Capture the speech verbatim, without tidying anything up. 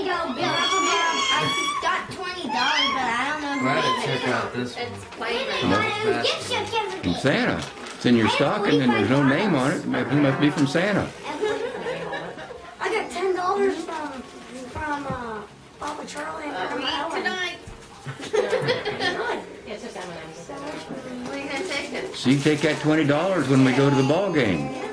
go, Bill. I got twenty dollars, but I don't know if I'm glad it's to check out this one. It's flavor. From Santa. It's in your stocking and there's no name on it. It must be from Santa. I got ten dollars from from uh, Papa Charlie and Uh, Grandma eat Ellen. tonight. It's just M and M's. Where are you gonna take it? So you can take that twenty dollars when we go to the ball game.